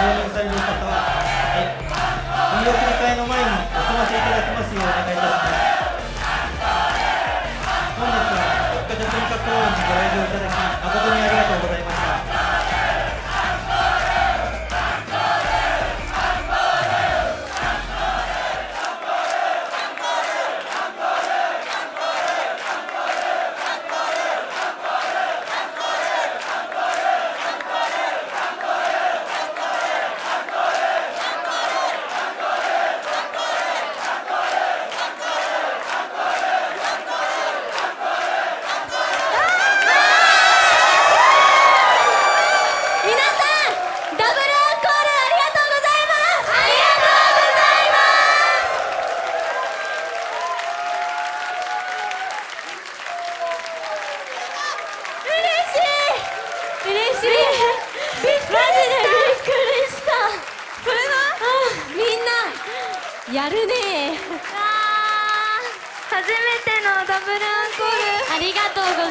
入される方は、お見送り会の前にお済ませいただきますようお願いいたします。本日は国家文化公園にご来場いただき誠にありがとうございました。 やるね初めてのダブルアンコールありがとうございます。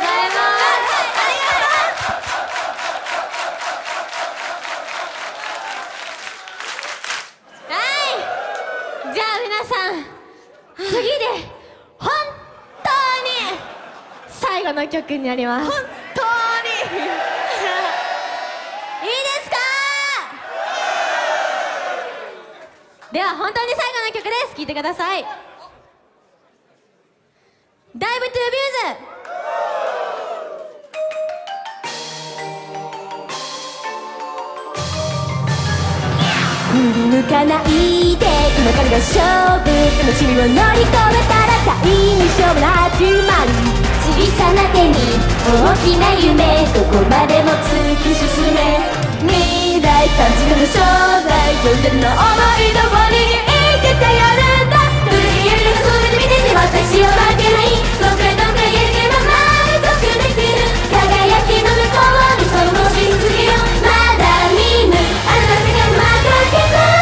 はい、じゃあ皆さん次で本当に最後の曲になります。本当にいいですか？では本当に最後の曲です。聴いてください。ダイブトゥービューズ。振り向かないで今からが勝負、楽しみを乗り越えたら最に勝負が始まる。小さな手に大きな夢、どこまでも突き進め、未来感じる将来、呼んでるの思い通りに生きてやるんだ。どれだけやるのかそれで見てて私は負けない。どっかやる気ま満足できる輝きの向こうにそのしすぎよ。まだ見ぬあなたの世界の幕開けた。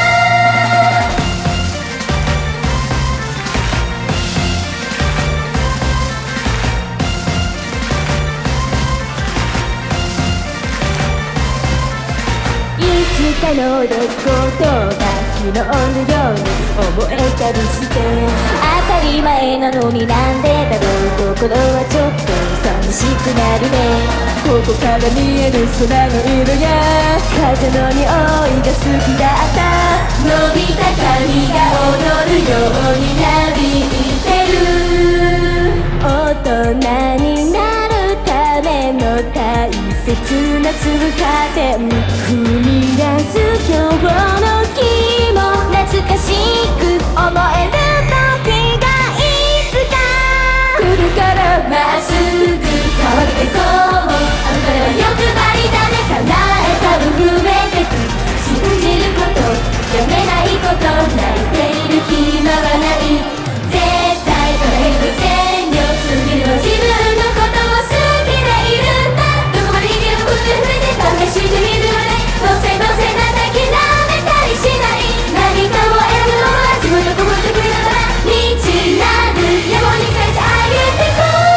いつかの出来事が昨日のように思えたりして、当たり前なのになんでだろう、心はちょっと寂しくなるね。ここから見える空の色や風の匂いが好きだった。伸びた髪が踊るようになびいてる。大人になるための大切な通過点、踏み出す今日の日も懐かしく思える時がいつか来るから、まっすぐ変わってこう。あの彼は欲張りだね、叶えた分増えてく。信じること、やめないこと、泣いている暇はない。絶対叶える全力、続けるの自分のことを好きでいるんだ。どこまでいけるの、触れて試してみるわね。どうせなんて諦めたりしない。何かを選ぶのは自分の心で決めながら、未知なる野望に変えてあげてこう。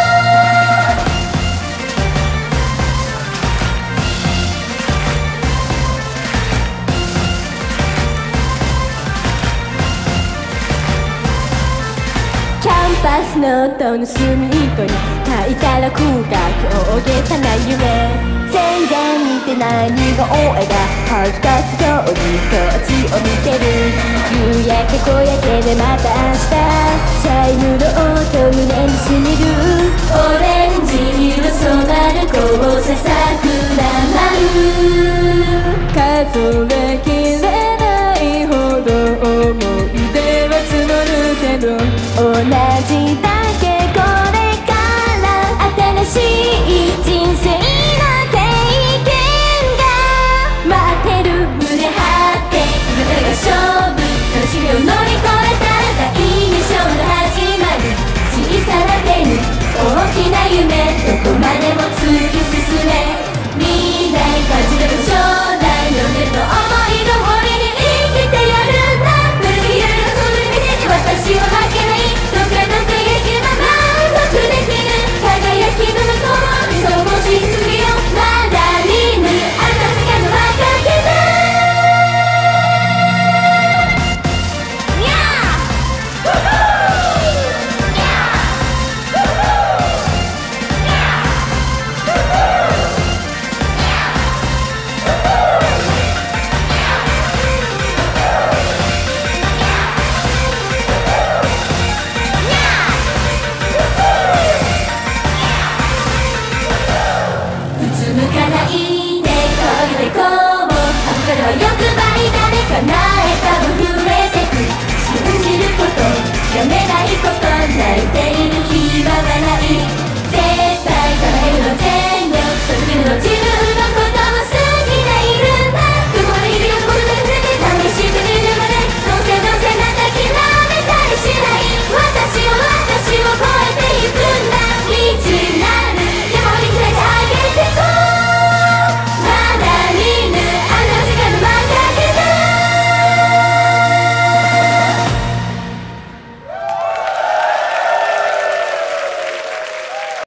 キャンパスの音の隅っこに書いたら空が大げさな夢。全然似てない似顔絵が恥ずかしそうにこっちを見てる。夕焼け小焼けでまた明日、チャイムの音胸にしみる。オレンジに染まる交差桜丸、数えきれないほど思い出は募るけど、同じだけこれから新しい人生の経験が待ってる。胸張って今からが勝負、楽しみを乗り越えたら第二章が始まる。小さな手に大きな夢、どこまでも突き進め、未来感じれる将来、呼んでるの思い通りに生きてやるんだ。どれだけやるのかそれで見てて私は負けない。どっかやる気かないでこれでこう他では欲張り誰かなえ多分増えてく信じることやめないこと泣いて